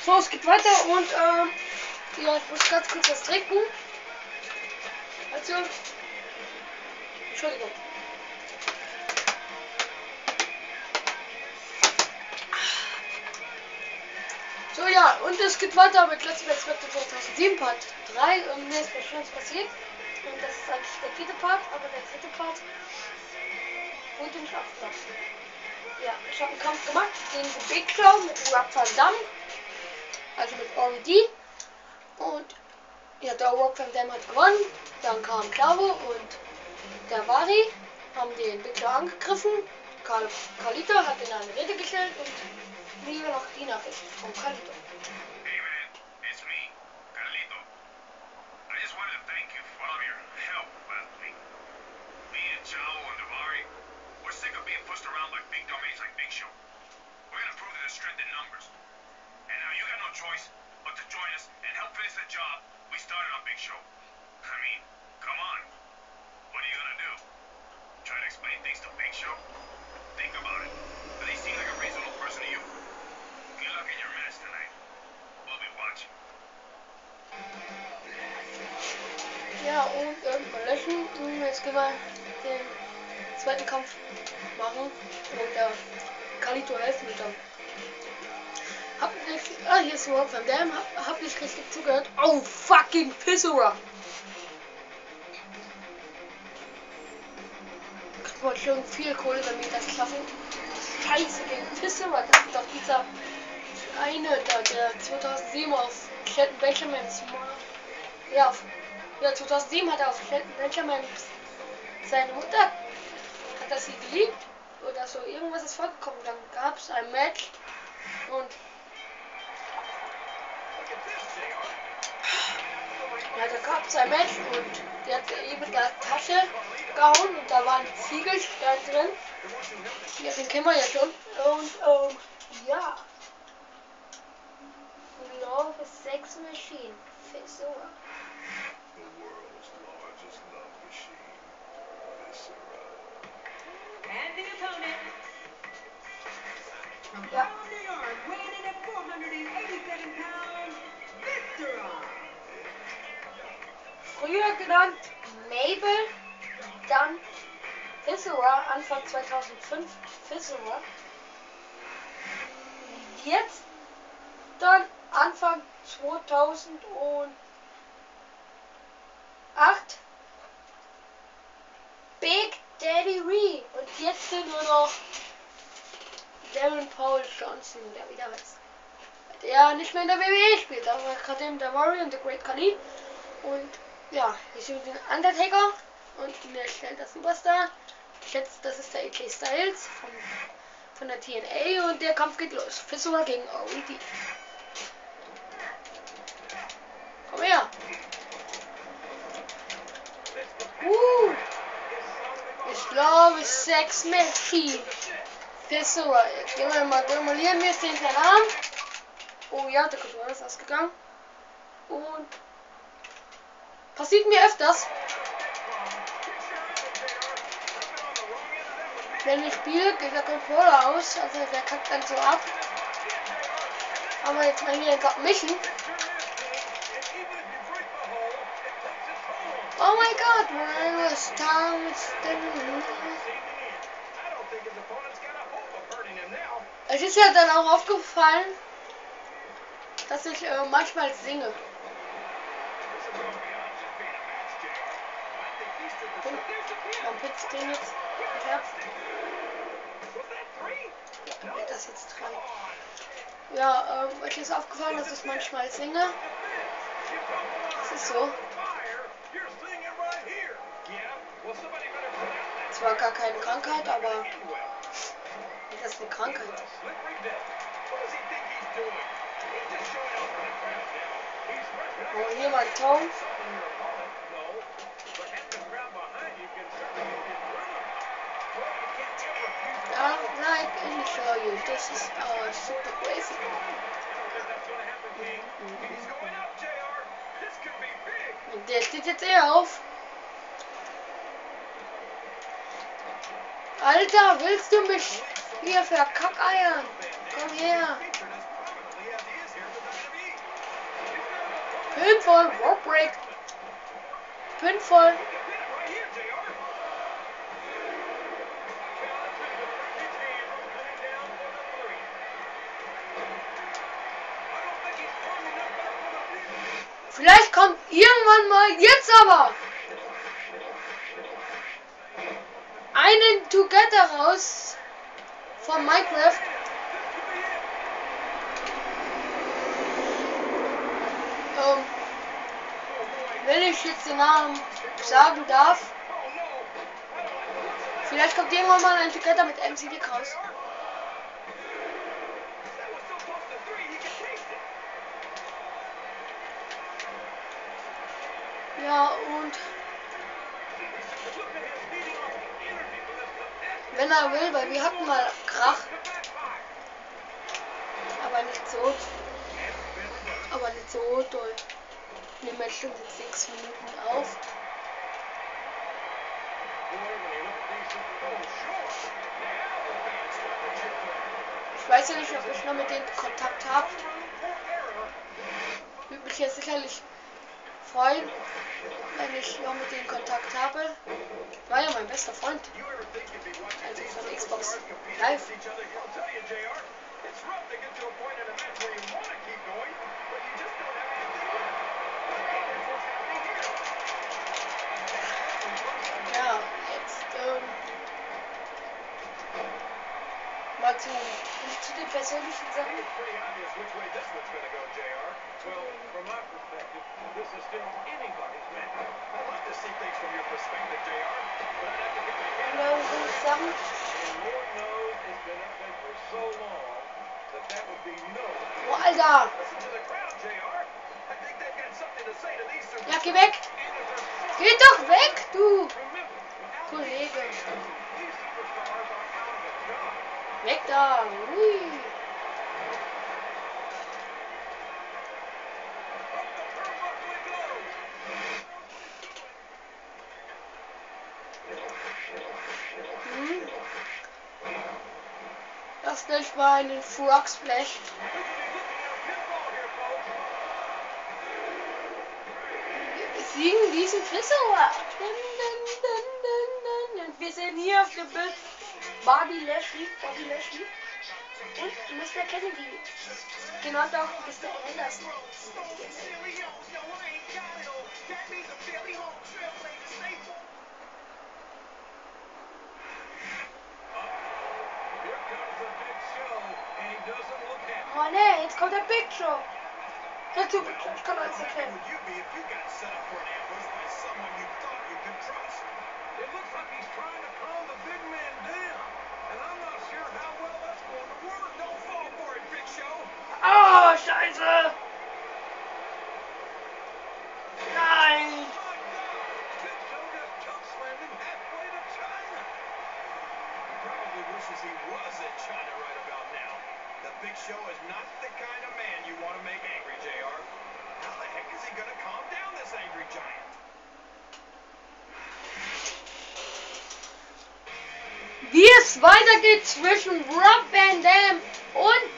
So, es geht weiter und ja, ich muss ganz kurz was trinken. Also, Entschuldigung. So, ja, und es geht weiter mit Let's Play 2007 Part 3. Mir ist was Schlimmes passiert. Und das ist eigentlich der vierte Part, aber der dritte Part wurde nicht abgeschlossen. Ja, ich habe einen Kampf gemacht gegen die Big Show mit Rob Van Dam, also mit RVD. Und ja, der Rob Van Dam hat gewonnen. Dann kam Glaube und der Vari, haben den Big Show angegriffen. Carlito hat in eine Rede gestellt und mir noch die Nachricht von Carlito. Hey man, it's me, Carlito. I just wanted to thank you for all of your help last week. Me and Chavo and Davari, we're sick of being pushed around by big dummies like Big Show. We're gonna prove that there's strength in numbers. And now you got no choice but to join us and help finish the job we started on Big Show. I mean, come on. What are you gonna do? Try to explain things to Big Show? Think about it. Does he seem like a reasonable person to you? Good luck in your match tonight. We'll be watching. Ja, und löschen. Jetzt können wir den zweiten Kampf machen und Carlito helfen mit dem. Hab nicht, hier ist Rob Van Dam, hab nicht richtig zugehört. Oh, fucking Pissura! Ich wollte schon viel Kohle, damit ich das schaffen. Scheiße, gegen Pissura, das ist doch dieser eine da, der 2007 auf Shelton Benjamins, ja, 2007 hat er auf Shelton Benjamin seine Mutter, hat er sie geliebt oder so, irgendwas ist vorgekommen, dann gab es ein Match und ja, da gab es ein Match und die hat eben in der Tasche gehauen und da waren Ziegelsteine drin, ja, den kennen wir ja schon und ja, Love is Sex Machine, Pissura. The world's largest love machine, Viscera. And the opponent, from Ja. Harlem, New York, weighing in at 487 pounds, Viscera. Früher genannt Mabel, dann Pissura, Anfang 2005 Pissura. Jetzt dann Anfang 2008 Big Daddy Ree und jetzt sind nur noch Darren Paul Johnson, der wieder ist. Der nicht mehr in der WWE spielt, aber gerade eben der Warrior und der Great Khali. Und ja, hier sind den Undertaker und mir stellt das Superstar. Jetzt, das ist der AJ Styles von der TNA und der Kampf geht los. Pissura gegen RVD. Komm her! Ich glaube, Sex Machine. Pissura. Jetzt gehen wir mal demolieren wir den kleinen Arm. Oh ja, der Controller ist ausgegangen. Und passiert mir öfters. Wenn ich spiele, geht der Controller aus. Also der kackt dann so ab. Aber jetzt mal hier einfach mischen. Oh my god, when I was down es ist ja dann auch aufgefallen, dass ich manchmal singe. Warum pitzt den jetzt? Ja, das jetzt dran. Ja, euch ist aufgefallen, dass ich manchmal singe. Das ist so. Zwar gar keine Krankheit, aber das ist eine Krankheit. Oh, hier mein Ton. Like and show you, this is super crazy. Und der steht jetzt eher auf. Alter, willst du mich hier verkackeiern? Komm her. Pinfall, Rope Break. Pinfall. Vielleicht kommt irgendwann mal, jetzt aber, einen Together raus von Minecraft. Wenn ich jetzt den Namen sagen darf. Vielleicht kommt irgendwann mal ein Together mit MC Dick raus. Ja, und wenn er will, weil wir hatten mal Krach. Aber nicht so doll. Wir Match stimmt jetzt 6 Minuten auf. Ich weiß ja nicht, ob ich noch mit denen Kontakt habe. Würde mich jetzt sicherlich freuen, wenn ich noch mit denen Kontakt habe. War ja mein bester Freund. Also von Xbox Live. Ja, jetzt mal zu den persönlichen Sachen. Sachen. Oh, Alter! Ja, geh weg! Geh doch weg, du! Kollege! Weg da! Ui. Das nennt man einen Frog Splash. Wir singen diesen Fisser. Wir sehen hier auf dem Bild Bobby Lashley. Und Mr. Kennedy. Genannt auch Mr. Anderson. Oh ne, jetzt kommt der Big Show. Der Typ, ich kann alles erklären. Oh, Scheiße! Nein! Wishes he was in China right about now. The Big Show is not the kind of man you want to make angry, JR. How the heck is he going to calm down this angry giant? Wie es weitergeht zwischen Rob Van Dam und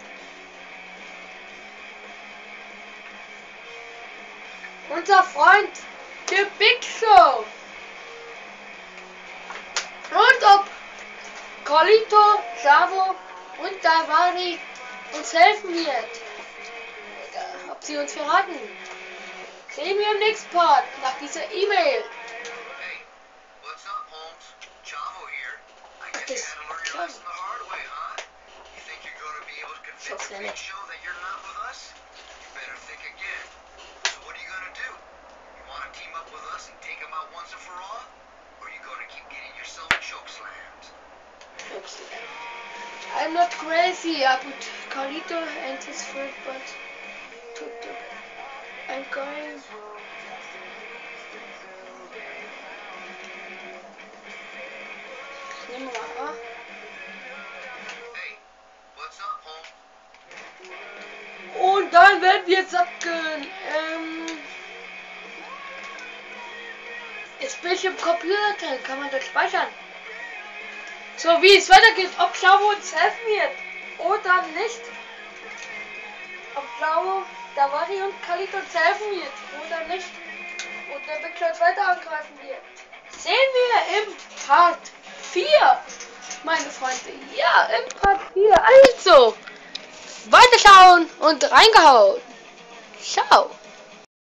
unser Freund The Big Show. Und ob Carlito, Chavo und Daivari uns helfen wird. Ob sie uns verraten. Sehen wir im nächsten Part nach dieser E-Mail. Hey, what's up, Holmes? Chavo here. I guess you had to learn your lesson the hard way, huh? You think you're going to be able to convince the Big Show that you're not with us? You better think again. So what are you going to do? You want to team up with us and take them out once and for all? Or are you going to keep getting yourself chokeslammed? I'm not crazy about Carlito and his friend, but I'm going. Nehmen wir mal. Hey, what's up, Holmes? Und dann werden wir sagen, jetzt bin ich im Computer drin, kann man das speichern? So wie es weitergeht, ob Chavo uns helfen wird oder nicht. Ob glaube, Davari und Kalito uns helfen wird, oder nicht? Und der Big Shot weiter angreifen wird. Sehen wir im Part 4, meine Freunde. Ja, im Part 4. Also, weiterschauen und reingehauen. Ciao.